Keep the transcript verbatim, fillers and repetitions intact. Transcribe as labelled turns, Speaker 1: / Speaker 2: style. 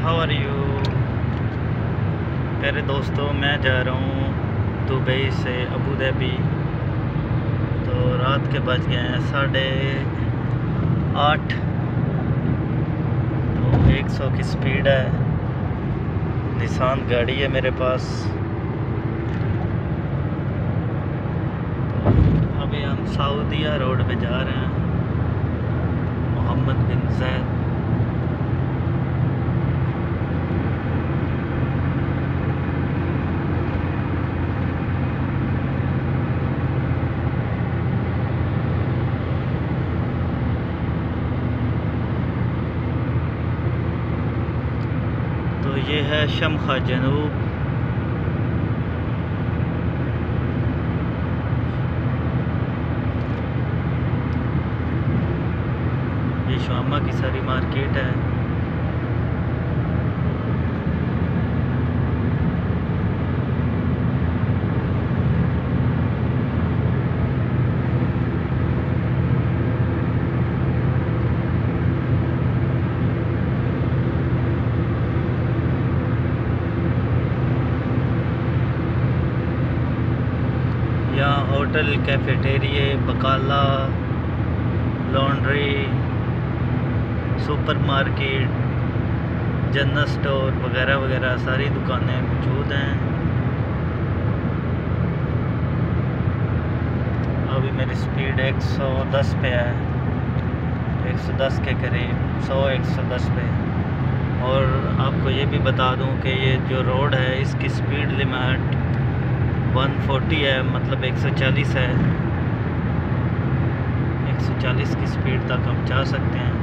Speaker 1: How are you प्यारे दोस्तों। मैं जा रहा हूँ दुबई से अबू धाबी। तो रात के बज गए हैं साढ़े आठ। तो एक सौ की स्पीड है, निसान गाड़ी है मेरे पास। तो अभी हम सऊदीया रोड पे जा रहे हैं, मोहम्मद बिन जैद। तो ये है शमखा जनूब। ये शामा की सारी मार्केट है। यहाँ होटल, कैफेटेरिया, बकाला, लॉन्ड्री, सुपरमार्केट, जनरल स्टोर वगैरह वगैरह सारी दुकानें मौजूद हैं। अभी मेरी स्पीड एक सौ दस पे है, एक सौ दस के करीब, सौ एक सौ दस पे। और आपको ये भी बता दूं कि ये जो रोड है इसकी स्पीड लिमिट एक सौ चालीस है, मतलब एक सौ चालीस है। एक सौ चालीस की स्पीड तक हम जा सकते हैं।